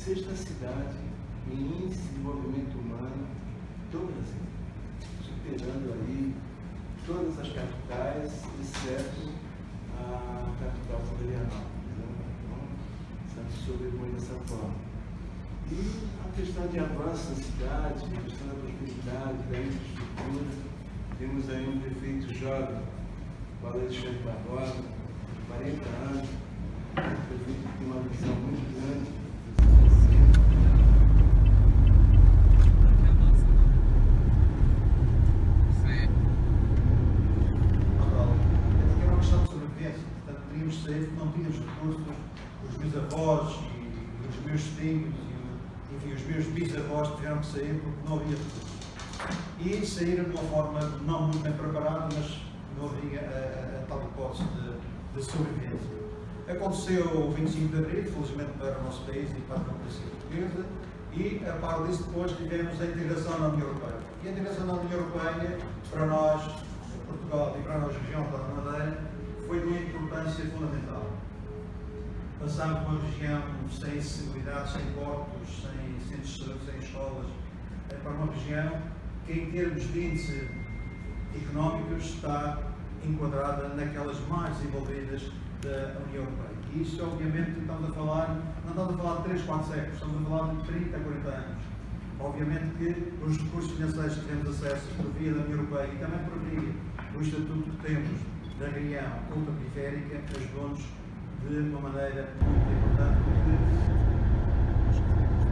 sexta cidade em índice de desenvolvimento humano do Brasil, superando aí todas as capitais, exceto a capital Florianópolis. Então, Santos sobrepõe dessa forma. E a questão de avanço da cidade, a questão da prosperidade, da infraestrutura, temos aí um prefeito jovem, o Alexandre Barbosa, 40 anos, um prefeito que tem uma visão muito grande. Não tínhamos recursos, os meus avós e os meus filhos, enfim, os meus bisavós tiveram que sair porque não havia recursos. E saíram de uma forma não muito bem preparada, mas não havia a tal hipótese de sobrevivência. Aconteceu o 25 de Abril, felizmente para o nosso país e para a democracia portuguesa, e a par disso depois tivemos a integração na União Europeia. E a integração na União Europeia, para nós, Portugal e para a nossa região, para a Madeira, foi de uma importância fundamental. Passámos de uma região sem acessibilidade, sem portos, sem centros de saúde, sem escolas, para uma região que, em termos de índice económicos, está enquadrada naquelas mais desenvolvidas da União Europeia. E isso, obviamente, estamos a falar, não estamos a falar de 3, 4 séculos, estamos a falar de 30, 40 anos. Obviamente que os recursos financeiros que tivemos acesso por via da União Europeia e também por via do Estatuto que temos da região ultraperiférica ajudou-nos de uma maneira muito importante.